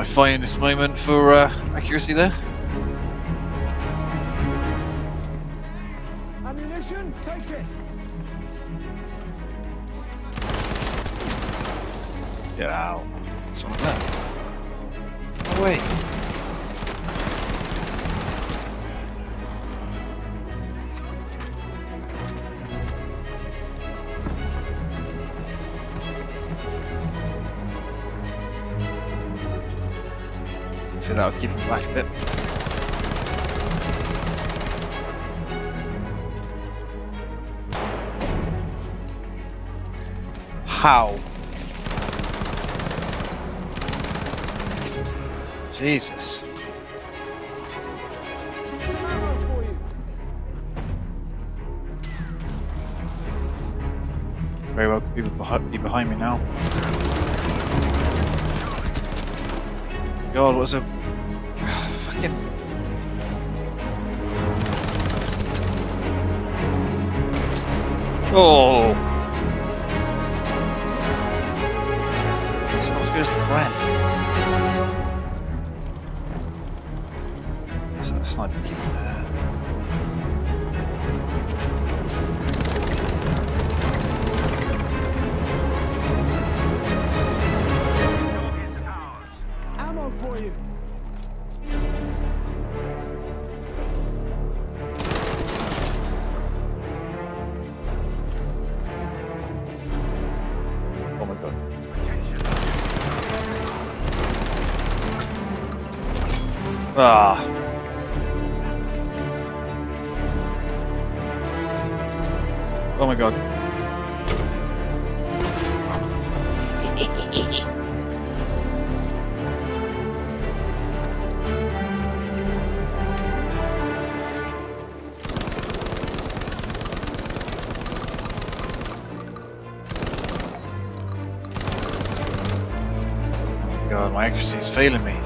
Terrifying this moment for accuracy there. Ammunition, take it. Get out. Something like that. No way. I feel that'll keep him back a bit. How? Jesus. Very well, people be behind me now. God, what's a fucking. Oh! It's not as good as the Gwen. Is that a sniper keep there? Ammo for you. Oh my god. Ah. Oh my god. God, my accuracy is failing me.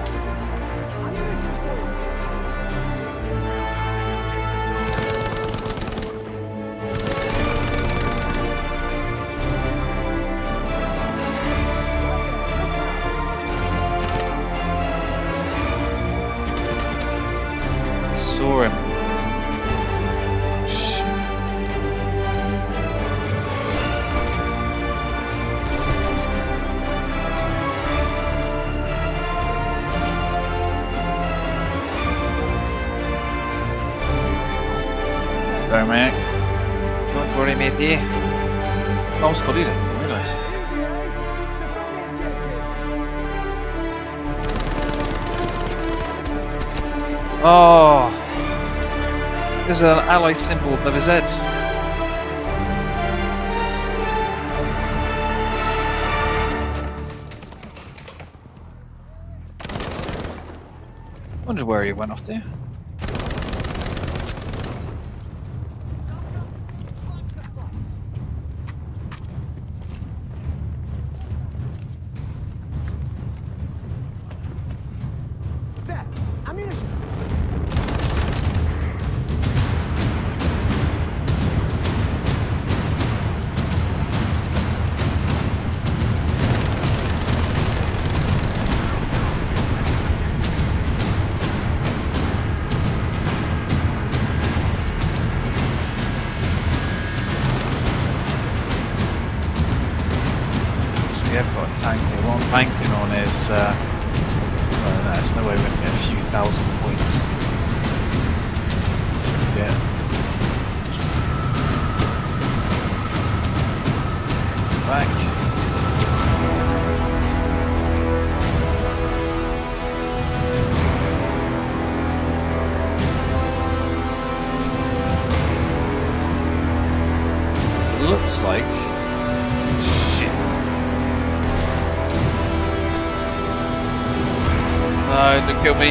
Saw him. Shit. Sorry, mate. Don't worry, matey. Oh, I'm studied it. I didn't realise. Oh. There's an ally symbol above his head. Wonder where he went off to. There, ammunition. We have got a tank here. What I'm banking on is, well, no, there's no way we're going to get a few thousand points. So we get back. Looks like. Shit. No, don't kill me.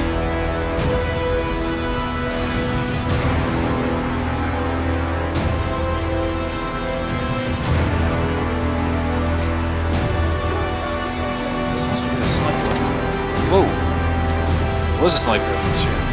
Sounds like there's a sniper. Whoa. There was a sniper, I'm sure.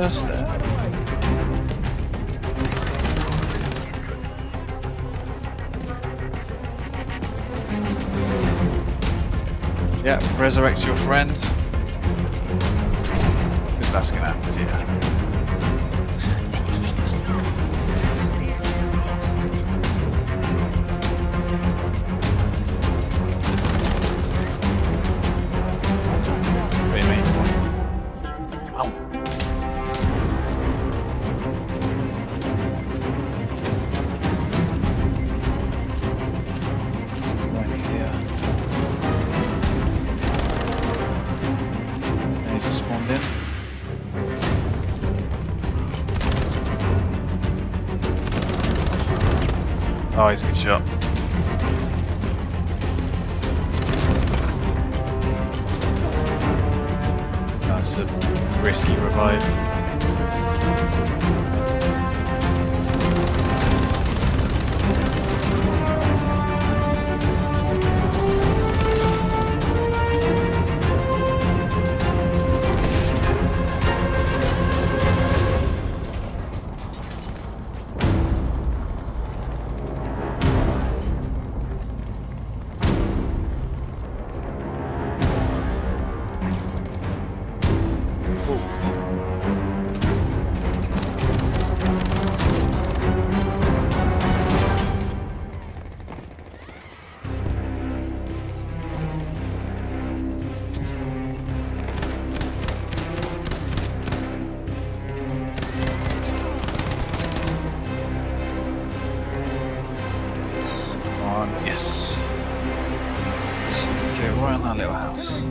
just there. Yeah, resurrect your friend. Because that's gonna happen to you. Wait, mate. Come on. It's going easier. He's just spawned in. Oh, he's a good shot. That's a risky revive. Yes. Just go right on that little house.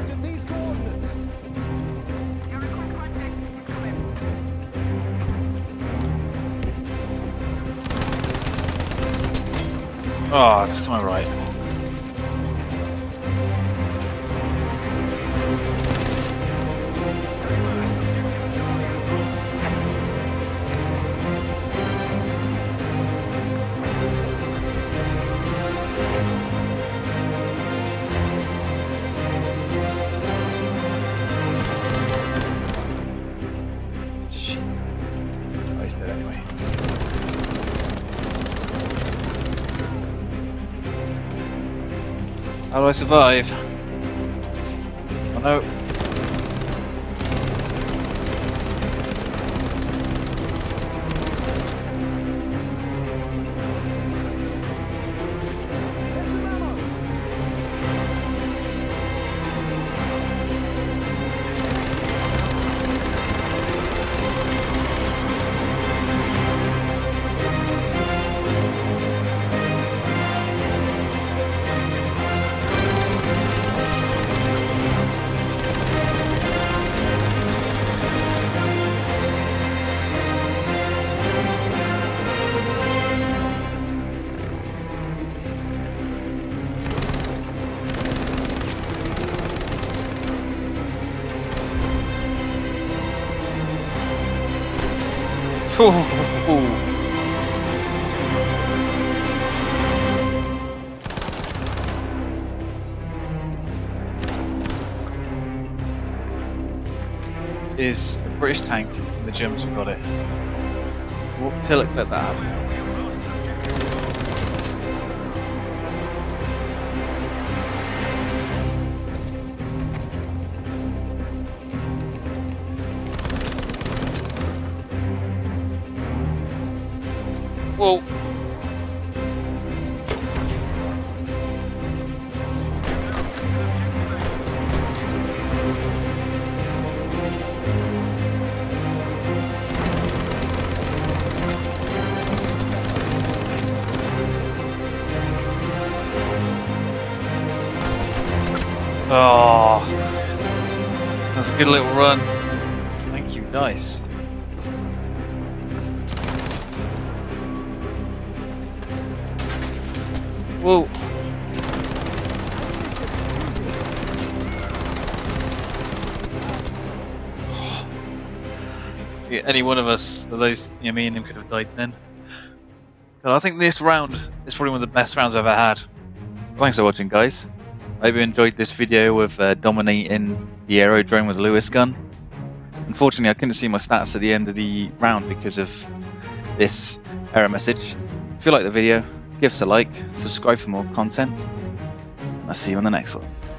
Oh, it's to my right. Wasted anyway. How do I survive? Oh no. Is a British tank, and the Germans have got it. What pillock let that happen? Whoa! Oh, that's a good little run. Thank you, nice. Whoa. Yeah, any one of us, of those, me and him could have died then. But I think this round is probably one of the best rounds I've ever had. Thanks for watching, guys. I hope you enjoyed this video of dominating the Aerodrome with the Lewis gun. Unfortunately, I couldn't see my stats at the end of the round because of this error message. If you like the video, give us a like, subscribe for more content, and I'll see you on the next one.